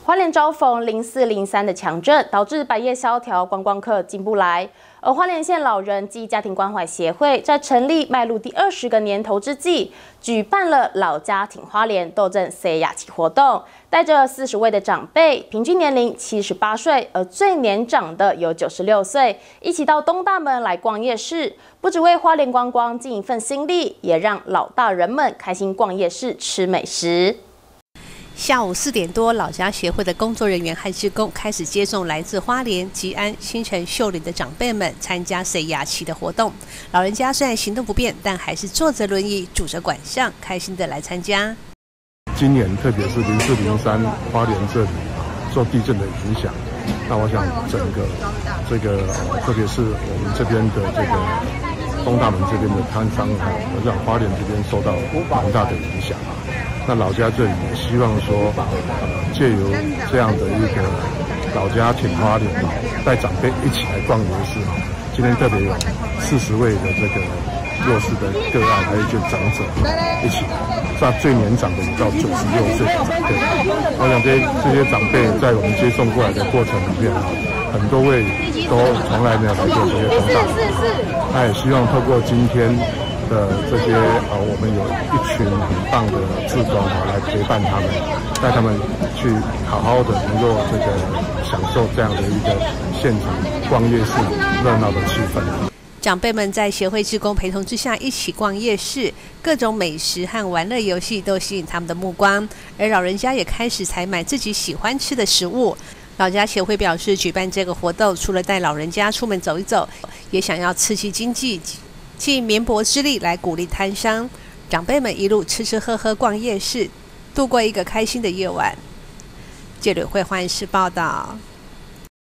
花莲遭逢04、03的强震，导致百业萧条，观光客进不来。而花莲县老人及家庭关怀协会在成立迈入第20个年头之际，举办了老家挺花莲斗阵 say 雅琪活动，带着40位的长辈，平均年龄78岁，而最年长的有96岁，一起到东大门来逛夜市，不只为花莲观光尽一份心力，也让老大人们开心逛夜市吃美食。 下午4点多，老家协会的工作人员和志工开始接送来自花莲、吉安、新城、秀里的长辈们参加 say 雅琪的活动。老人家虽然行动不便，但还是坐着轮椅、拄着拐杖，开心的来参加。 今年特别是04、03花莲这里受地震的影响，那我想整个特别是我们这边的这个东大门这边的摊商让花莲这边受到蛮大的影响。 那老家这里也希望说，借由这样的一个老家挺花莲，带长辈一起来逛夜市。今天特别有40位的这个弱势的个案，还有一些长者一起。那最年长的有到96岁的长辈。我想这些长辈在我们接送过来的过程里面，很多位都从来没有来过这些东大门。那也希望透过今天。 的这些我们有一群很棒的志工来陪伴他们，带他们去好好的能够享受这样的一个现场逛夜市热闹的气氛。 长辈们在协会志工陪同之下一起逛夜市，各种美食和玩乐游戏都吸引他们的目光，而老人家也开始采买自己喜欢吃的食物。 老家协会表示，举办这个活动除了带老人家出门走一走，也想要刺激经济。 尽绵薄之力来鼓励摊商，长辈们一路吃吃喝喝逛夜市，度过一个开心的夜晚。记者会花莲市报道。